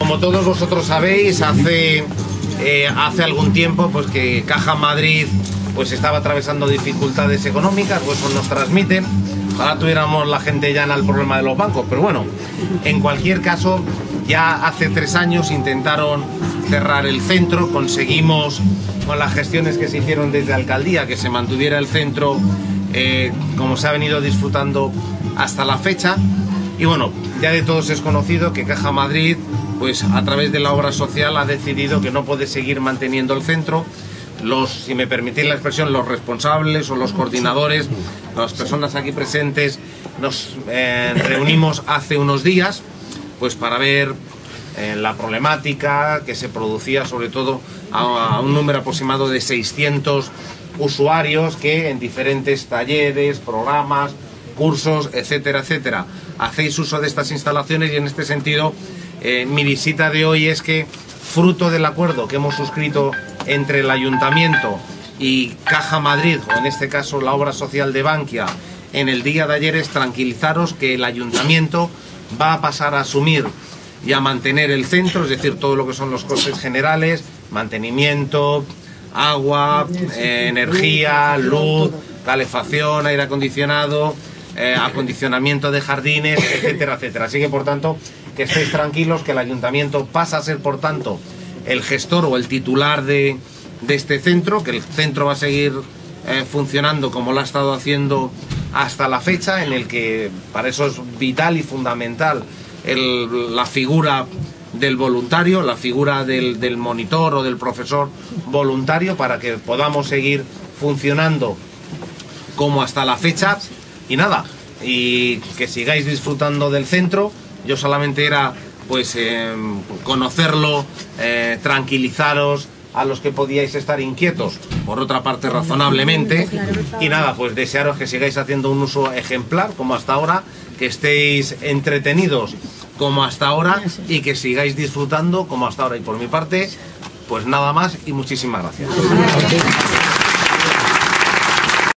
Como todos vosotros sabéis, hace algún tiempo pues que Caja Madrid pues estaba atravesando dificultades económicas, pues eso nos transmiten. Ojalá tuviéramos la gente llana al problema de los bancos, pero bueno, en cualquier caso, ya hace 3 años intentaron cerrar el centro, conseguimos con las gestiones que se hicieron desde alcaldía que se mantuviera el centro como se ha venido disfrutando hasta la fecha. Y bueno, ya de todos es conocido que Caja Madrid, pues a través de la obra social ha decidido que no puede seguir manteniendo el centro. Si me permitís la expresión, los responsables o los coordinadores, las personas aquí presentes, nos reunimos hace unos días pues para ver la problemática que se producía, sobre todo a un número aproximado de 600 usuarios que en diferentes talleres, programas, cursos, etcétera, etcétera, hacéis uso de estas instalaciones. Y en este sentido mi visita de hoy es que, fruto del acuerdo que hemos suscrito entre el Ayuntamiento y Caja Madrid, o en este caso la obra social de Bankia, en el día de ayer, es tranquilizaros que el Ayuntamiento va a pasar a asumir y a mantener el centro, es decir, todo lo que son los costes generales, mantenimiento, agua, energía, luz, calefacción, aire acondicionado, acondicionamiento de jardines, etcétera, etcétera. Así que, por tanto, que estéis tranquilos, que el Ayuntamiento pasa a ser, por tanto, el gestor o el titular de este centro, que el centro va a seguir funcionando como lo ha estado haciendo hasta la fecha, en el que para eso es vital y fundamental la figura del voluntario, la figura del monitor o del profesor voluntario, para que podamos seguir funcionando como hasta la fecha. Y nada, y que sigáis disfrutando del centro. Yo solamente era pues conocerlo, tranquilizaros a los que podíais estar inquietos, por otra parte razonablemente, y nada, pues desearos que sigáis haciendo un uso ejemplar como hasta ahora, que estéis entretenidos como hasta ahora y que sigáis disfrutando como hasta ahora. Y por mi parte, pues nada más y muchísimas gracias.